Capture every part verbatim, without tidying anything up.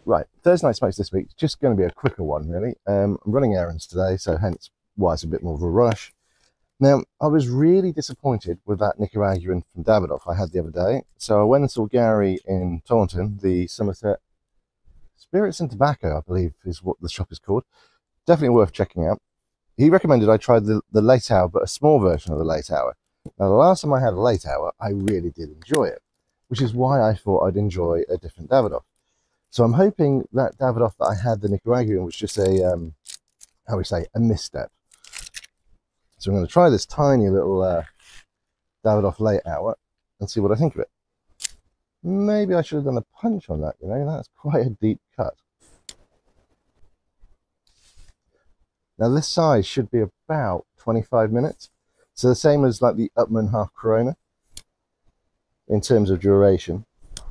Right, Thursday night smokes this week. It's just going to be a quicker one, really. Um, I'm running errands today, so hence why it's a bit more of a rush. Now, I was really disappointed with that Nicaraguan from Davidoff I had the other day. So I went and saw Gary in Taunton, the Somerset Spirits and Tobacco, I believe is what the shop is called. Definitely worth checking out. He recommended I try the, the late hour, but a small version of the late hour. Now, the last time I had a late hour, I really did enjoy it, which is why I thought I'd enjoy a different Davidoff. So I'm hoping that Davidoff that I had, the Nicaraguan, was just a, um, how we say, a misstep. So I'm going to try this tiny little uh, Davidoff late hour and see what I think of it. Maybe I should have done a punch on that, you know, that's quite a deep cut. Now this size should be about twenty-five minutes. So the same as like the Upman Half Corona in terms of duration.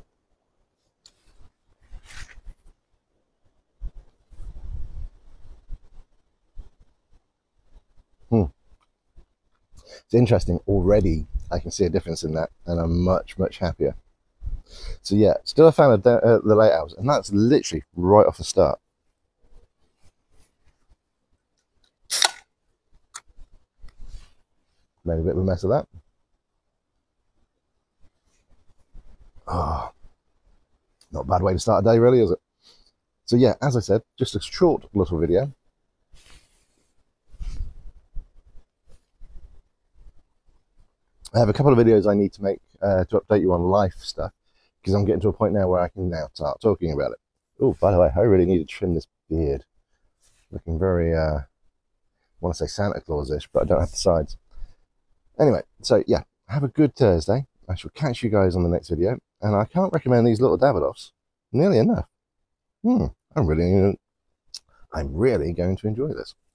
Hmm. It's interesting, already I can see a difference in that and I'm much, much happier. So yeah, still a fan of the, uh, the late hours, and that's literally right off the start. Made a bit of a mess of that. Oh, not a bad way to start a day, really, is it? So yeah, as I said, just a short little video. I have a couple of videos I need to make uh, to update you on life stuff, because I'm getting to a point now where I can now start talking about it. Oh, by the way, I really need to trim this beard. Looking very, uh, I want to say Santa Claus-ish, but I don't have the sides. Anyway, so yeah, have a good Thursday. I shall catch you guys on the next video, and I can't recommend these little Davidoffs nearly enough. Hmm, I'm really, I'm really going to enjoy this.